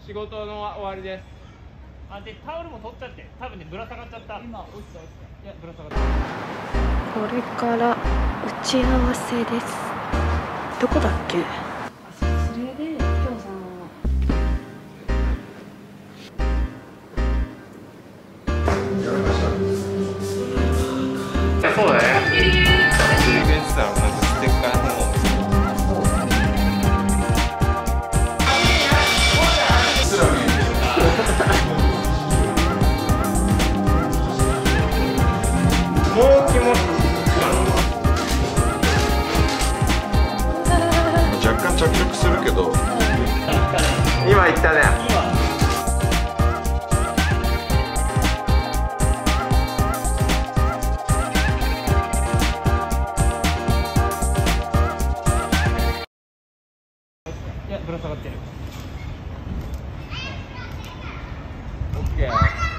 仕事の終わりです。 あ、でタオルも取っちゃって、多分ねぶら下がっちゃった。今落ちた。いやぶら下がった。 これから打ち合わせです。どこだっけ？それで今日そうだね。 もう気持ち若干着色するけど今言ったね。 いやぶら下がってる。 オッケー。